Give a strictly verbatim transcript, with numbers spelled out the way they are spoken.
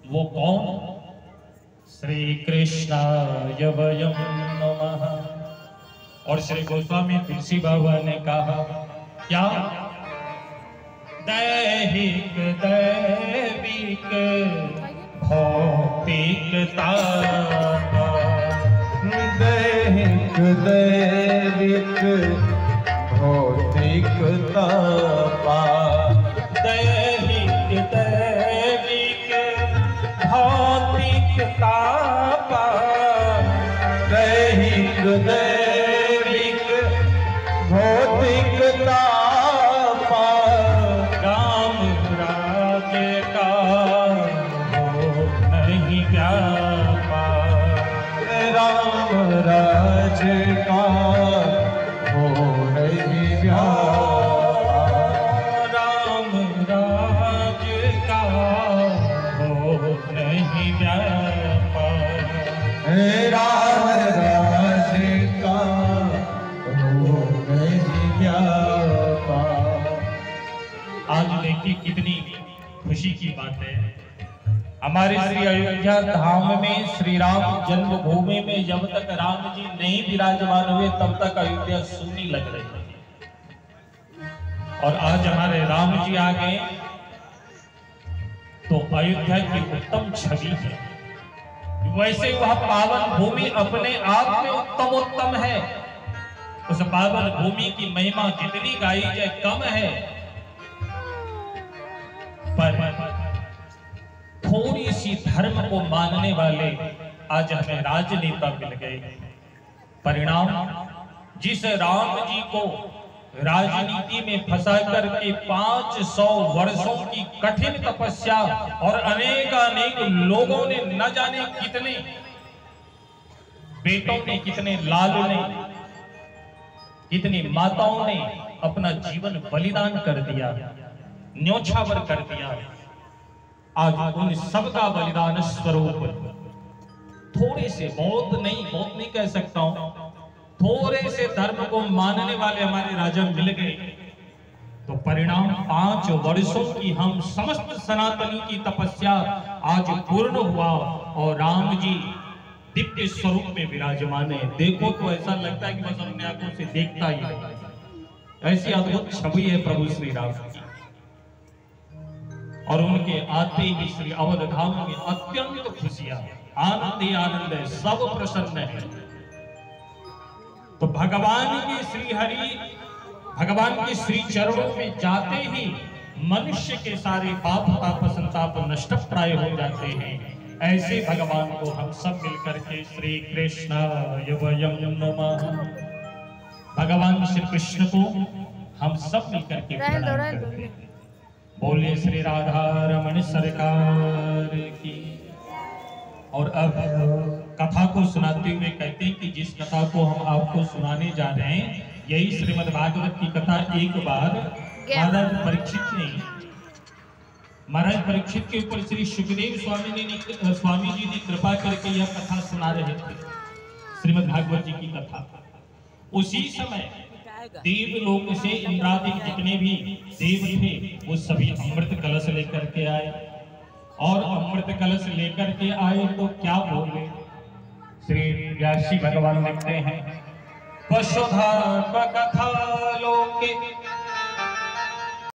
वो कौन? श्री कृष्णाय वयं नमः। और श्री गोस्वामी तुलसी बाबा ने कहा क्या? दैहिक दैविक भौतिक ताप, दैहिक दैविक भौतिक तापा, दैहिक दैविक भौतिक तापा, दैहिक दैविक भौतिक तापा, राम राज्य का हो नहीं व्यापा, राम राज का हो नहीं व्यापा, राम राज्य का हो नहीं व्यापा, राम राज का हो नहीं व्यापा। आज देखिए कितनी खुशी की बात है। हमारे श्री अयोध्या धाम में श्री राम जन्मभूमि में जब तक राम जी नहीं विराजमान हुए तब तक अयोध्या सुनी लग रही है। और आज हमारे राम जी आ गए तो अयोध्या की उत्तम छवि है। वैसे वह पावन भूमि अपने आप में उत्तम उत्तम है। उस पावन भूमि की महिमा जितनी गाई जाए कम है, पर थोड़ी सी धर्म को मानने वाले आज हमें राजनेता मिल गए। परिणाम, जिस राम जी को राजनीति में फंसा करके पांच सौ वर्षों की कठिन तपस्या और अनेक अनेक लोगों ने न जाने कितने बेटों ने, कितने लालों ने, कितनी माताओं ने अपना जीवन बलिदान कर दिया, न्योछावर कर दिया। आज उन सबका बलिदान स्वरूप थोड़े से, बहुत नहीं, बहुत नहीं कह सकता हूं, थोड़े से धर्म को मानने वाले हमारे राजा मिल गए तो परिणाम पांच वर्षों की हम समस्त सनातनी की तपस्या आज पूर्ण हुआ और राम जी दिव्य स्वरूप में विराजमान है। देखो तो ऐसा लगता है कि बस अपने आंखों से देखता ही है। ऐसी अद्भुत छवि है प्रभु श्री राम की। और उनके आते ही श्री अवध धाम में अत्यंत खुशियां, आनंद ही आनंद है, सब प्रसन्न है। तो भगवान के श्री हरि, भगवान के श्री चरणों में जाते ही मनुष्य के सारे पाप ताप संताप नष्ट प्राय हो जाते हैं। ऐसे भगवान को हम सब मिलकर के श्री कृष्णाय वयं नमः, भगवान श्री कृष्ण को हम सब मिलकर के प्रणाम करते हैं। बोले श्री राधा रमण सरकार की। और अब कथा को सुनाते हुए कहते हैं कि जिस कथा को हम आपको सुनाने जा रहे हैं यही श्रीमद् भागवत की कथा। एक बार महाराज परीक्षित ने, महाराज परीक्षित के ऊपर श्री सुखदेव स्वामी ने स्वामी जी ने कृपा करके यह कथा सुना रहे थे, श्रीमद् भागवत जी की कथा। उसी समय देवलोक से इंद्रादि जितने भी देव थे वो सभी अमृत कलश लेकर के आए। और अमृत कलश लेकर के आए तो क्या बोले? श्री व्यासी भगवान लिखते हैं, वसुधा कथा लोके